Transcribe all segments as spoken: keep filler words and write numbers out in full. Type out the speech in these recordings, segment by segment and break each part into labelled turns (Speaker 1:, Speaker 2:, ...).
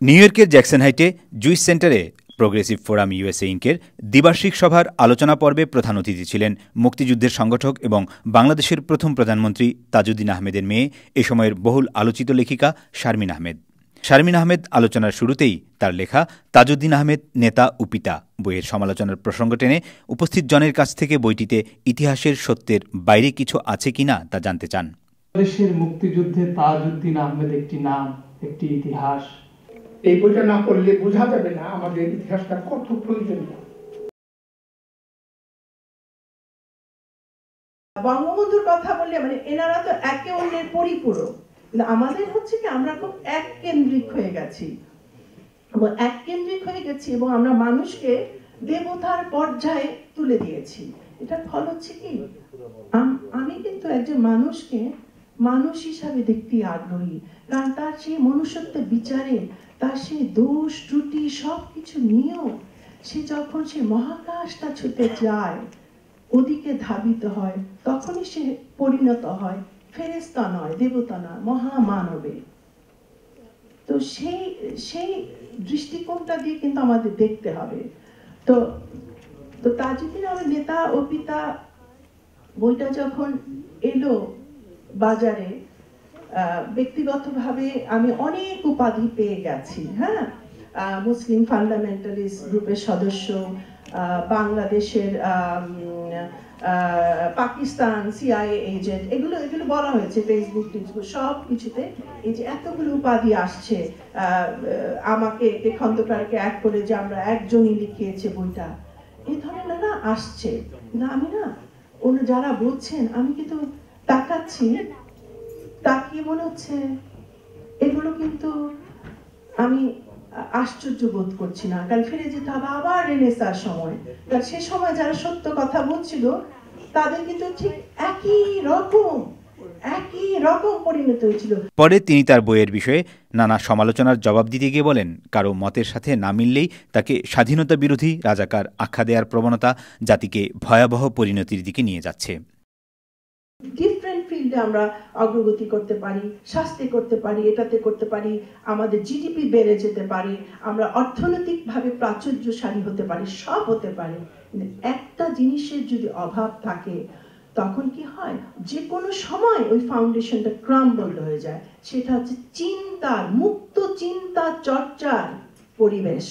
Speaker 1: New ইয়র্কের Jackson হাইটে Jewish সেন্টারে প্রোগ্রেসিভ ফোরাম ইউএসএ ইনকের দ্বিবার্ষিক সভার আলোচনা পর্বে প্রধান অতিথি ছিলেন মুক্তিযুদ্ধের সংগঠক এবং বাংলাদেশের প্রথম প্রধানমন্ত্রী তাজুদ্দিন আহমেদের মেয়ে এ সময়ের বহুল আলোচিত লেখিকা শারমিন আহমেদ। শারমিন আহমেদ আলোচনার শুরুতেই তার লেখা তাজুদ্দিন আহমেদ নেতা ও পিতা বইয়ের সমালোচনার প্রসঙ্গ টেনে উপস্থিত জনের কাছ থেকে বইটিতে ইতিহাসের সত্যের বাইরে কিছু আছে কিনা তা জানতে চান।
Speaker 2: দেশের মুক্তিযুদ্ধে তাজুদ্দিন আহমেদ একটি নাম, একটি ইতিহাস।
Speaker 3: এই বইটা না পড়লে বোঝা যাবে না আমাদের ইতিহাসটা কত প্রয়োজনীয়।
Speaker 4: বঙ্গবন্ধুর কথা বললে মানে এনারা তো একে অন্যের পরিপূরক, আমাদের হচ্ছে কি আমরা খুব এক কেন্দ্রিক হয়ে গেছি এবং এক কেন্দ্রিক হয়ে গেছি এবং আমরা মানুষকে দেবতার পর্যায়ে তুলে দিয়েছি। এটার ফল হচ্ছে কি আমি কিন্তু একজন মানুষকে মানুষ হিসাবে দেখতে আগ্রহী, কারণ তার সেই মনুষ্যত্বের বিচারে তার সেই দোষ ত্রুটি সবকিছু নিয়েও সে যখন সে মহাকাশটা ছুটে যায়, ওদিকে ধাবিত হয়, তখনই সে পরিণত হয় ফেরেশতা নয়, দেবতা নয়, মহামানবে। তো সেই সেই দৃষ্টিকোণটা দিয়ে কিন্তু আমাদের দেখতে হবে। তো তো তাজুদ্দিন আহমেদ নেতা ও পিতা বইটা যখন এলো বাজারে, ব্যক্তিগতভাবে আমি অনেক উপাধি পেয়ে গেছি। হ্যাঁ, মুসলিম ফান্ডামেন্টালিস্ট গ্রুপের সদস্য, বাংলাদেশের পাকিস্তান সিআইএ এজেন্ট, এগুলো এগুলো বলা হয়েছে ফেসবুক টিসবুক সব কিছুতে। এই যে এতগুলো উপাধি আসছে, আমাকে খন্দকারকে এক করে যে আমরা একজনই লিখিয়েছে বইটা, এই ধরনের না আসছে না। আমি না অন্য যারা বলছেন আমি কিন্তু তাকাচ্ছি, তাকিয়ে মনে হচ্ছে এগুলো কিন্তু আমি আশ্চর্য বোধ করছি না, কারণ ফিরে যেতে হবে আবার রেনেসাঁর সময়। কারণ সে সময় যারা সত্য কথা বলছিল তাদের কিন্তু ঠিক একই রকম একই রকম পরিণত হয়েছিল।
Speaker 1: পরে তিনি তার বইয়ের বিষয়ে নানা সমালোচনার জবাব দিতে গিয়ে বলেন, কারো মতের সাথে না মিললেই তাকে স্বাধীনতা বিরোধী রাজাকার আখ্যা দেওয়ার প্রবণতা জাতিকে ভয়াবহ পরিণতির দিকে নিয়ে যাচ্ছে।
Speaker 4: ডিফারেন্ট ফিল্ডে আমরা অগ্রগতি করতে পারি, শাস্তি করতে পারি, এটাতে করতে পারি, আমাদের জিডিপি বেড়ে যেতে পারে, আমরা অর্থনৈতিকভাবে প্রাচুর্যশালী হতে পারি, সব হতে পারে। একটা জিনিসের যদি অভাব থাকে তখন কি হয়, যে কোনো সময় ওই ফাউন্ডেশনটা ক্রাম্বল হয়ে যায়। সেটা হচ্ছে চিন্তার, মুক্ত চিন্তা চর্চার পরিবেশ।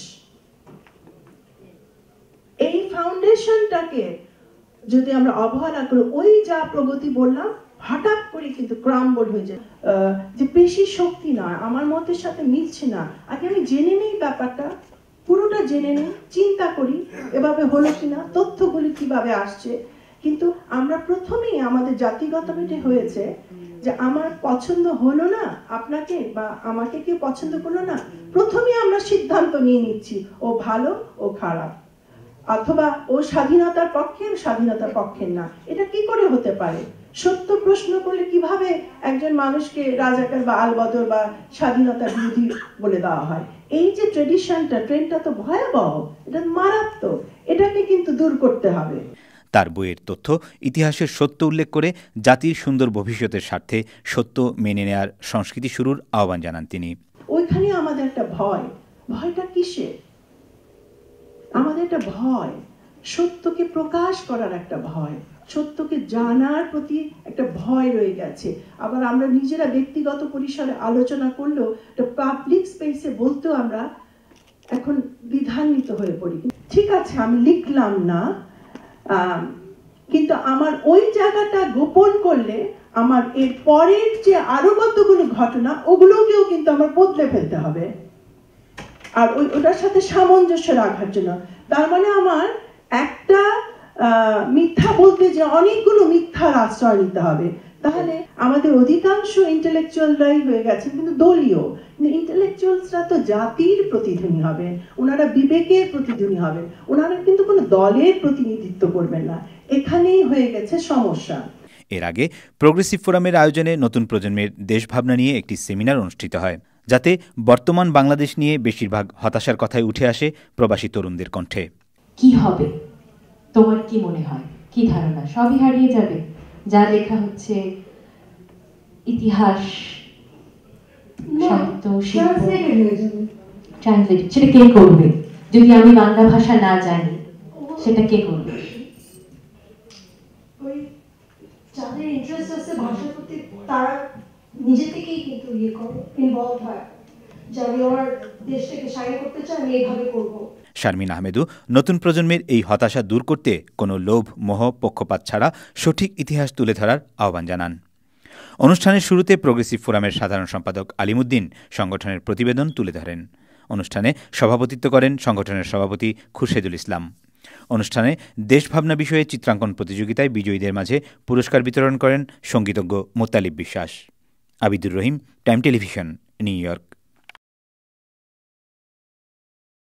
Speaker 4: এই ফাউন্ডেশনটাকে যদি আমরা অবহেলা করি, ওই যা প্রগতি বললাম হঠাৎ করে কিন্তু ক্রাম্বল হয়ে যায়। যে পেশি শক্তি নয়, আমার মতের সাথে মিলছে না, আগে আমি জেনে নেই ব্যাপারটা, পুরোটা জেনে নেই, চিন্তা করি এভাবে হলো কিনা, তথ্যগুলি কিভাবে আসছে। কিন্তু আমরা প্রথমেই আমাদের জাতিগতভাবে হয়েছে যে আমার পছন্দ হলো না আপনাকে বা আমাকে কেউ পছন্দ করলো না, প্রথমেই আমরা সিদ্ধান্ত নিয়ে নিচ্ছি ও ভালো ও খারাপ, অথবা ও স্বাধীনতার পক্ষে স্বাধীনতার পক্ষে না। এটা কি করে হতে পারে? সত্য প্রশ্ন করলে কিভাবে একজন মানুষকে রাজাকার বা আলবদর বা স্বাধীনতা বিরোধী বলে দেওয়া হয়? এই যে ট্রেডিশনটা, ট্রেন্ডটা তো ভয়াবহ, এটা মারাত্মক, এটাকে কিন্তু দূর করতে হবে।
Speaker 1: তার বইয়ের তথ্য ইতিহাসের সত্য উল্লেখ করে জাতির সুন্দর ভবিষ্যতের স্বার্থে সত্য মেনে নেয়ার সংস্কৃতি শুরুর আহ্বান জানান তিনি।
Speaker 4: ওইখানে আমাদের একটা ভয়, ভয়টা কিসের? আমাদের একটা ভয় সত্যকে প্রকাশ করার, একটা ভয় সত্যকে জানার প্রতি একটা ভয় রয়ে গেছে। আবার আমরা নিজেরা ব্যক্তিগত পরিসরে আলোচনা করলেও একটা পাবলিক স্পেসে বলতেও আমরা এখন দ্বিধান্বিত হয়ে পড়ি। ঠিক আছে, আমি লিখলাম না, কিন্তু আমার ওই জায়গাটা গোপন করলে আমার এর পরের যে আরো কতগুলো ঘটনা ওগুলোকেও কিন্তু আমার বদলে ফেলতে হবে, আর ওই ওটার সাথে সামঞ্জস্য রাখার জন্য। তার মানে আমার একটা মিথ্যা বলতে যে অনেকগুলো মিথ্যার আশ্রয় নিতে হবে। তাহলে আমাদের অধিকাংশ ইন্টেলেকচুয়ালরাই হয়ে গেছে কিন্তু দলীয়। ইন্টেলেকচুয়ালসরা তো জাতির প্রতিধ্বনি হবেন, ওনারা বিবেকের প্রতিধ্বনি হবেন, ওনারা কিন্তু কোনো দলের প্রতিনিধিত্ব করবেন না। এখানেই হয়ে গেছে সমস্যা।
Speaker 1: এর আগে প্রোগ্রেসিভ ফোরামের আয়োজনে নতুন প্রজন্মের দেশভাবনা নিয়ে একটি সেমিনার অনুষ্ঠিত হয়, যাতে বর্তমান বাংলাদেশ নিয়ে বেশিরভাগ হতাশার কথাই উঠে আসে প্রবাসী তরুণদের কণ্ঠে।
Speaker 5: কি হবে, তোমার কি মনে হয়, কি ধারণা? সবই হারিয়ে যাবে, যা লেখা হচ্ছে ইতিহাস, সাহিত্য, শিল্প ট্রান্সলেট, সেটা কে করবে? যদি আমি বাংলা ভাষা না জানি সেটা কে করবে?
Speaker 6: ওই যাদের ইন্টারেস্ট আছে ভাষার প্রতি তারা নিজে থেকেই কিন্তু ইয়ে করে, ইনভলভ হয়, যে আমি আমার দেশটাকে স্বাধীন করতে চাই, আমি এইভাবে করবো।
Speaker 1: শারমিন আহমেদও নতুন প্রজন্মের এই হতাশা দূর করতে কোনো লোভ, মোহ, পক্ষপাত ছাড়া সঠিক ইতিহাস তুলে ধরার আহ্বান জানান। অনুষ্ঠানের শুরুতে প্রোগ্রেসিভ ফোরামের সাধারণ সম্পাদক আলিমুদ্দিন সংগঠনের প্রতিবেদন তুলে ধরেন। অনুষ্ঠানে সভাপতিত্ব করেন সংগঠনের সভাপতি খুরশেদুল ইসলাম। অনুষ্ঠানে দেশভাবনা বিষয়ে চিত্রাঙ্কন প্রতিযোগিতায় বিজয়ীদের মাঝে পুরস্কার বিতরণ করেন সঙ্গীতজ্ঞ Mottalib Biswas. Abidur Rahim, Time Television, New York.